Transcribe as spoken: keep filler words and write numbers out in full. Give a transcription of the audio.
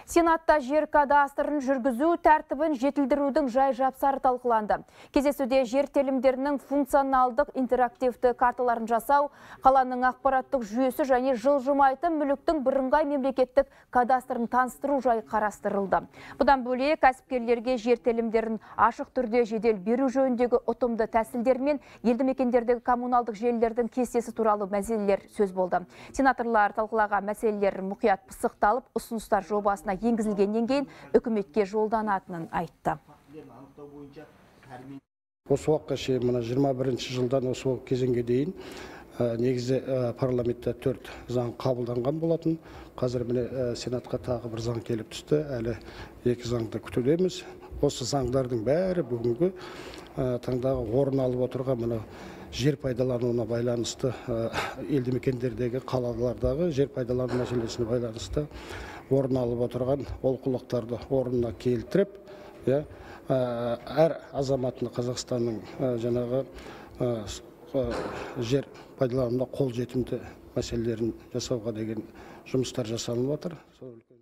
Сенатта жер кадастрын жүргізу тәртібін жетілдірудің жай жапсары талқыланды. Кездесуде жер телімдерінің функционалдық интерактивті карталарын жасау, қаланың ақпараттық жүйесі және жылжымайтын мүліктің бірыңғай мемлекеттік кадастрын таныстыру жай қарастырылды. Бұдан бөлек кәсіпкерлерге жер телімдерін ашық түрде жедел беру жөніндегі ұтымды тәсілдер мен елді мекендердегі коммуналдық желілердің кестесі туралы мәселелер сөз болды. Сенаторлар талқылаған мәселелер мұқият пысықталып, ұсыныстар жобасына енгізілгеннен кейін үкіметке жолданатынын айтты. Осы уақытқа шейін мына жиырма бірінші жылдан осы кезеңге дейін негізі парламентте төрт заң қабылданған болатын. Қазір міне сенатқа тағы бір заң келіп түсті. Әлі екі заңды күтудеміз. Осы заңдардың бәрі бүгінгі таңдағы орын алып отырған мына жер пайдалануына байланысты, елді мекендердегі қалалардағы жер пайдалану мәселесіне байланысты орын алып отырған олқылықтарды орнына келтіріп, әр азаматының Қазақстанның жаңағы жер пайдалануына қолжетімді мәселелерін жасауға деген жұмыстар жасалып отыр.